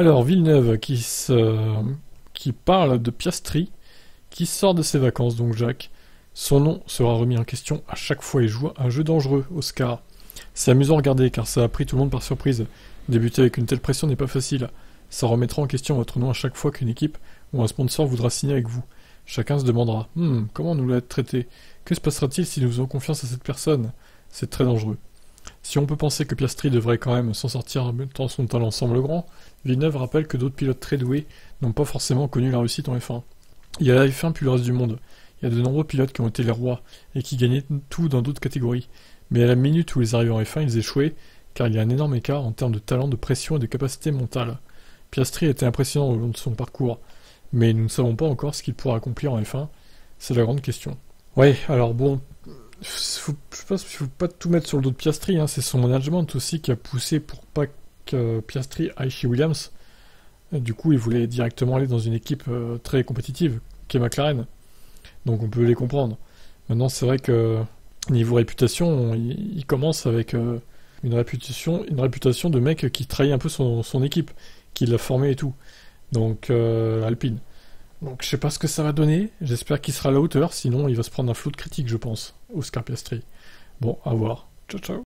Alors, Villeneuve qui parle de Piastri, qui sort de ses vacances, donc Jacques. Son nom sera remis en question à chaque fois il joue un jeu dangereux, Oscar. C'est amusant à regarder car ça a pris tout le monde par surprise. Débuter avec une telle pression n'est pas facile. Ça remettra en question votre nom à chaque fois qu'une équipe ou un sponsor voudra signer avec vous. Chacun se demandera comment nous l'être traité. Que se passera-t-il si nous faisons confiance à cette personne? C'est très dangereux. Si on peut penser que Piastri devrait quand même s'en sortir tant son talent semble grand, Villeneuve rappelle que d'autres pilotes très doués n'ont pas forcément connu la réussite en F1. Il y a la F1 puis le reste du monde. Il y a de nombreux pilotes qui ont été les rois et qui gagnaient tout dans d'autres catégories. Mais à la minute où ils arrivaient en F1, ils échouaient car il y a un énorme écart en termes de talent, de pression et de capacité mentale. Piastri a été impressionnant au long de son parcours, mais nous ne savons pas encore ce qu'il pourra accomplir en F1. C'est la grande question. Ouais, alors bon, je pense qu'il ne faut pas tout mettre sur le dos de Piastri, hein. C'est son management aussi qui a poussé pour pas que Piastri aille chez Williams. Et du coup, il voulait directement aller dans une équipe très compétitive, qui est McLaren. Donc on peut les comprendre. Maintenant, c'est vrai que niveau réputation, il commence avec une réputation de mec qui trahit un peu son équipe, qui l'a formé et tout. Donc Alpine. Donc je sais pas ce que ça va donner, j'espère qu'il sera à la hauteur, sinon il va se prendre un flot de critiques je pense, Oscar Piastri. Bon, à voir. Ciao ciao.